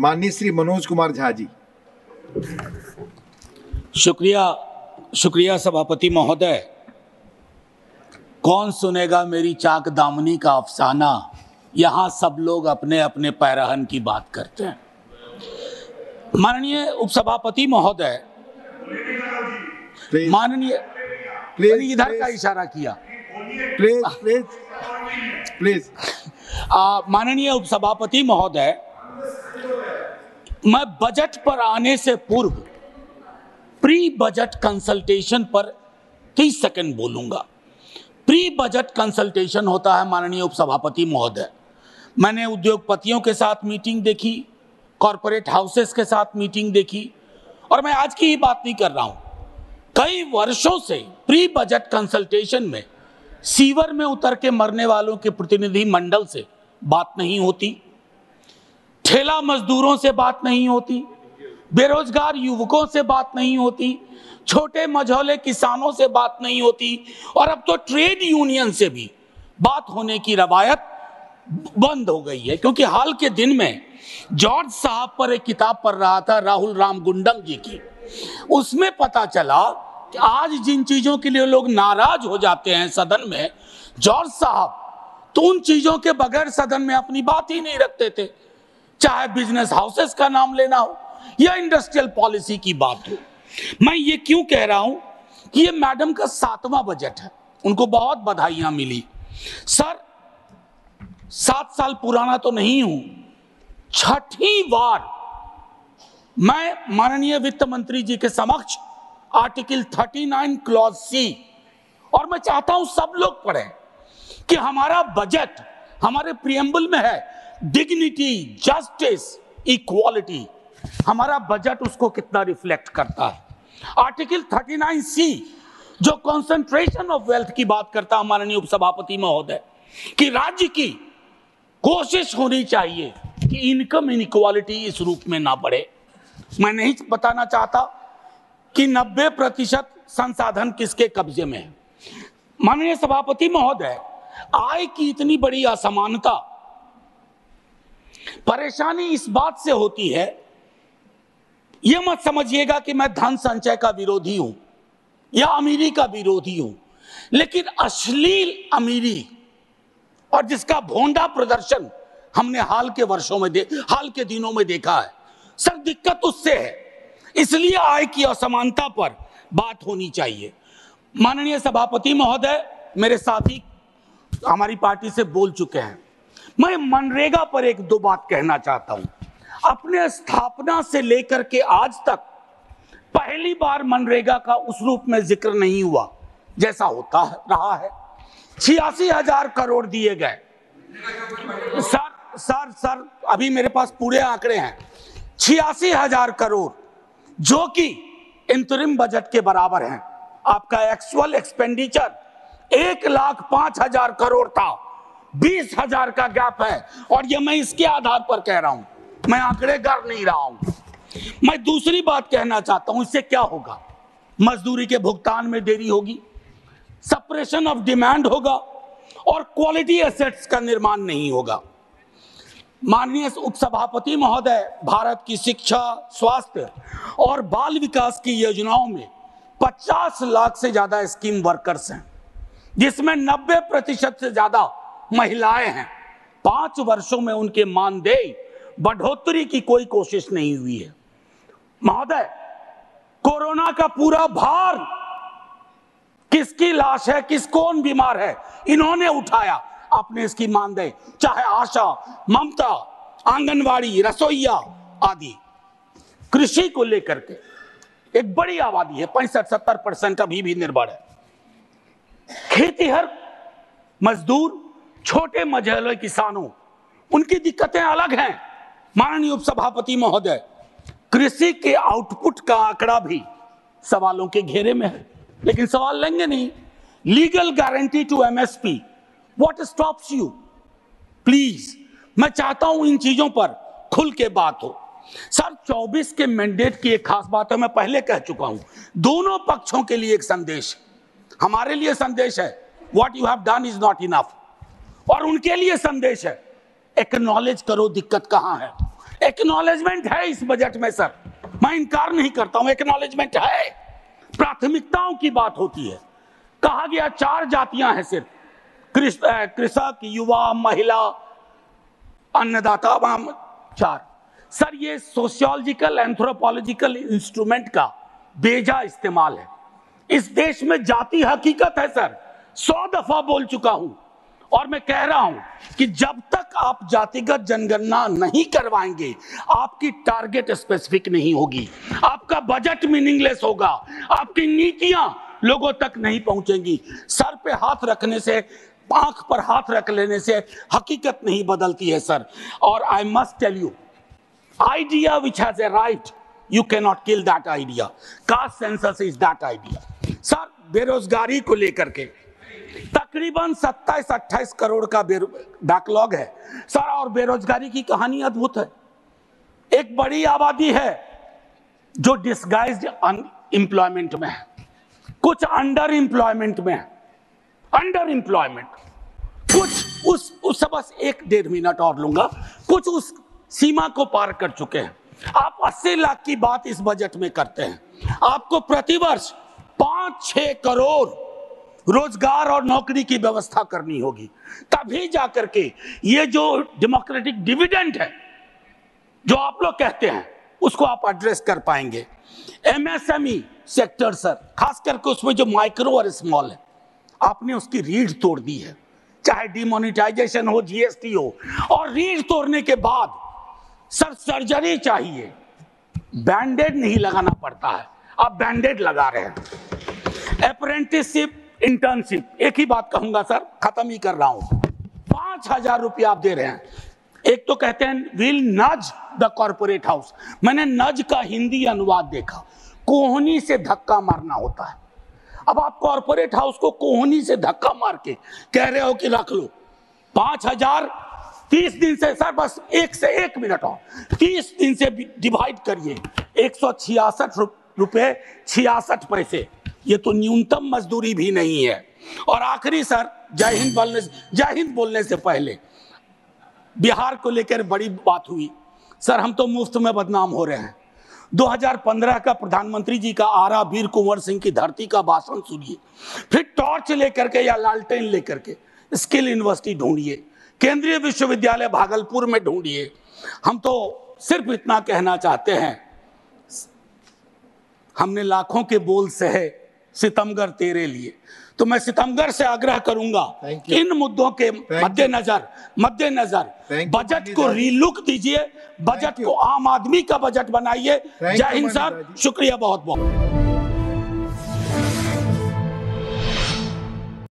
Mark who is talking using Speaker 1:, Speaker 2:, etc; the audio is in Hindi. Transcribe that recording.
Speaker 1: माननीय श्री मनोज कुमार झा जी।
Speaker 2: शुक्रिया सभापति महोदय। कौन सुनेगा मेरी चाक दामनी का अफसाना, यहाँ सब लोग अपने अपने पैरहन की बात करते हैं। माननीय उपसभापति महोदय, माननीय इधर का इशारा किया,
Speaker 1: प्लीज।
Speaker 2: माननीय उपसभापति महोदय, मैं बजट पर आने से पूर्व प्री बजट कंसल्टेशन पर 30 सेकंड बोलूंगा। प्री बजट कंसल्टेशन होता है माननीय उपसभापति महोदय। मैंने उद्योगपतियों के साथ मीटिंग देखी, कॉरपोरेट हाउसेस के साथ मीटिंग देखी, और मैं आज की ही बात नहीं कर रहा हूं। कई वर्षों से प्री बजट कंसल्टेशन में सीवर में उतर के मरने वालों के प्रतिनिधि मंडल से बात नहीं होती, ठेला मजदूरों से बात नहीं होती, बेरोजगार युवकों से बात नहीं होती, छोटे मझौले किसानों से बात नहीं होती, और अब तो ट्रेड यूनियन से भी बात होने की रवायत बंद हो गई है। क्योंकि हाल के दिन में जॉर्ज साहब पर एक किताब पढ़ रहा था, राहुल राम गुंडम जी की। उसमें पता चला कि आज जिन चीजों के लिए लोग नाराज हो जाते हैं सदन में, जॉर्ज साहब तो उन चीजों के बगैर सदन में अपनी बात ही नहीं रखते थे। चाहे बिजनेस हाउसेस का नाम लेना हो या इंडस्ट्रियल पॉलिसी की बात हो। मैं ये क्यों कह रहा हूं कि ये मैडम का 7वां बजट है, उनको बहुत बधाइयां मिली। सर, 7 साल पुराना तो नहीं हूं, 6ठी बार मैं माननीय वित्त मंत्री जी के समक्ष आर्टिकल 39 क्लॉज सी, और मैं चाहता हूं सब लोग पढ़ें कि हमारा बजट हमारे प्रियम्बल में है, डिग्निटी, जस्टिस, इक्वालिटी। हमारा बजट उसको कितना रिफ्लेक्ट करता है। आर्टिकल 39 सी जो कंसंट्रेशन ऑफ वेल्थ की बात करता है माननीय उपसभापति महोदय, कि राज्य की कोशिश होनी चाहिए कि इनकम इनइक्वालिटी इस रूप में ना बढ़े। मैं नहीं बताना चाहता कि 90% संसाधन किसके कब्जे में है। माननीय सभापति महोदय, आय की इतनी बड़ी असमानता, परेशानी इस बात से होती है, यह मत समझिएगा कि मैं धन संचय का विरोधी हूं या अमीरी का विरोधी हूं, लेकिन अश्लील अमीरी और जिसका भोंडा प्रदर्शन हमने हाल के दिनों में देखा है, सर दिक्कत उससे है। इसलिए आय की असमानता पर बात होनी चाहिए। माननीय सभापति महोदय, मेरे साथी हमारी पार्टी से बोल चुके हैं, मैं मनरेगा पर 1-2 बात कहना चाहता हूं। अपने स्थापना से लेकर के आज तक पहली बार मनरेगा का उस रूप में जिक्र नहीं हुआ जैसा होता रहा है। 86,000 करोड़ दिए गए। सर अभी मेरे पास पूरे आंकड़े हैं। 86,000 करोड़ जो कि इंतरिम बजट के बराबर हैं। आपका एक्चुअल एक्सपेंडिचर 1,05,000 करोड़ था, 20,000 का गैप है, और ये मैं इसके आधार पर कह रहा हूं, मैं आंकड़े गर नहीं रहा हूं। मैं दूसरी बात कहना चाहता हूं, इससे क्या होगा? मजदूरी के भुगतान में देरी होगी, सप्रेशन ऑफ डिमांड होगा, और क्वालिटी एसेट्स का निर्माण नहीं होगा। माननीय उपसभापति महोदय, भारत की शिक्षा, स्वास्थ्य और बाल विकास की योजनाओं में 50 लाख से ज्यादा स्कीम वर्कर्स हैं, जिसमें 90% से ज्यादा महिलाएं हैं। 5 वर्षों में उनके मानदेय बढ़ोतरी की कोई कोशिश नहीं हुई है। महोदय, कोरोना का पूरा भार किसकी लाश है, कौन बीमार है, इन्होंने उठाया। आपने इसकी मानदेय, चाहे आशा, ममता, आंगनवाड़ी, रसोईया आदि, कृषि को लेकर के एक बड़ी आबादी है, 65-70% अभी भी निर्भर है। खेतीहर मजदूर, छोटे मझौले किसानों, उनकी दिक्कतें अलग हैं। माननीय उपसभापति महोदय, कृषि के आउटपुट का आंकड़ा भी सवालों के घेरे में है, लेकिन सवाल लेंगे नहीं। Legal guarantee to MSP, what stops you? Please, मैं चाहता हूं इन चीजों पर खुल के बात हो। सर, 24 के मैंडेट की एक खास बात है, मैं पहले कह चुका हूं, दोनों पक्षों के लिए एक संदेश, हमारे लिए संदेश है what you have done is not enough, और उनके लिए संदेश है एक्नॉलेज करो दिक्कत कहां है, एक्नॉलेजमेंट है इस बजट में सर, मैं इनकार नहीं करता हूं, एक्नॉलेजमेंट है। प्राथमिकताओं की बात होती है। कहा गया 4 जातियां हैं सिर्फ, कृषक, युवा, महिला, अन्नदाता, 4। सर ये सोशियोलॉजिकल एंथ्रोपोलॉजिकल इंस्ट्रूमेंट का बेजा इस्तेमाल है। इस देश में जाति हकीकत है सर, 100 दफा बोल चुका हूं और मैं कह रहा हूं कि जब तक आप जातिगत जनगणना नहीं करवाएंगे, आपकी टारगेट स्पेसिफिक नहीं होगी, आपका बजट मीनिंगलेस होगा, आपकी नीतियां लोगों तक नहीं पहुंचेंगी। सर पे हाथ रखने से, आंख पर हाथ रख लेने से हकीकत नहीं बदलती है सर। और I must tell you, idea which has arrived, you cannot kill that idea. Caste census is that idea. Sir बेरोजगारी को लेकर के तकरीबन 27-28 करोड़ का बैकलॉग है सर, और बेरोजगारी की कहानी अद्भुत है। एक बड़ी आबादी है जो डिस्गाइज्ड अनएम्प्लॉयमेंट में है, कुछ अंडर एम्प्लॉयमेंट में है, अंडर एम्प्लॉयमेंट, कुछ उस बस 1-1.5 मिनट और लूंगा, कुछ उस सीमा को पार कर चुके हैं। आप 80 लाख की बात इस बजट में करते हैं। आपको प्रतिवर्ष 5-6 करोड़ रोजगार और नौकरी की व्यवस्था करनी होगी, तभी जाकर के ये जो डेमोक्रेटिक डिविडेंड है जो आप लोग कहते हैं उसको आप एड्रेस कर पाएंगे। एमएसएमई सेक्टर सर, खास करके उसमें जो माइक्रो और स्मॉल है, आपने उसकी रीढ़ तोड़ दी है, चाहे डिमोनेटाइजेशन हो, जीएसटी हो, और रीढ़ तोड़ने के बाद सर सर्जरी चाहिए, बैंडेड नहीं लगाना पड़ता है, आप बैंडेड लगा रहे हैं। अप्रेंटिसशिप, इंटर्नशिप, एक ही बात कहूंगा सर, खत्म ही कर रहा हूं, 5,000 रुपया आप दे रहे हैं। एक तो कहते हैं विल नज द कॉर्पोरेट हाउस, मैंने नज का हिंदी अनुवाद देखा, कोहनी से धक्का मारना होता है। अब आप कॉर्पोरेट हाउस को कोहनी से धक्का मार के कह रहे हो कि रख लो 5,000, 30 दिन से सर, बस 1 मिनट और 30 दिन से डिवाइड करिए, 166 रुपए 66 पैसे, ये तो न्यूनतम मजदूरी भी नहीं है। और आखिरी सर, जय हिंद बोलने से पहले बिहार को लेकर बड़ी बात हुई सर, हम तो मुफ्त में बदनाम हो रहे हैं। 2015 का प्रधानमंत्री जी का आरा वीर कुंवर सिंह की धरती का भाषण सुनिए, फिर टॉर्च लेकर के या लालटेन लेकर के स्किल यूनिवर्सिटी ढूंढिए, केंद्रीय विश्वविद्यालय भागलपुर में ढूंढिए। हम तो सिर्फ इतना कहना चाहते हैं, हमने लाखों के बोल सहे सितमगर तेरे लिए, तो मैं सितमगर से आग्रह करूंगा इन मुद्दों के मद्देनजर बजट को रीलुक दीजिए, बजट को आम आदमी का बजट बनाइए। जय हिंद सर, शुक्रिया बहुत बहुत।